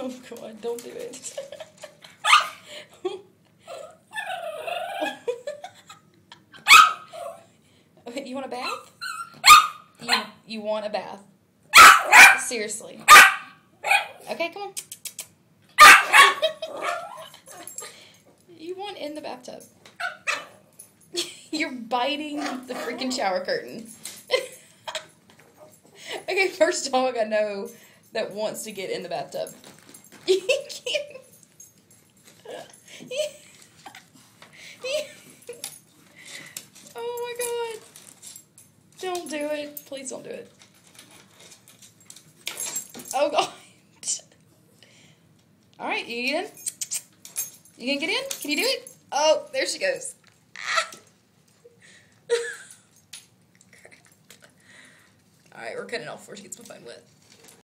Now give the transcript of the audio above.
Oh, God, don't do it. Okay, you want a bath? You want a bath? Seriously. Okay, come on. You want in the bathtub. You're biting the freaking shower curtain. Okay, first dog I know that wants to get in the bathtub. Oh my God. Don't do it. Please don't do it. Oh God. Alright, you get in? You gonna get in? Can you do it? Oh, there she goes. Alright, we're cutting it off before she gets my phone wet.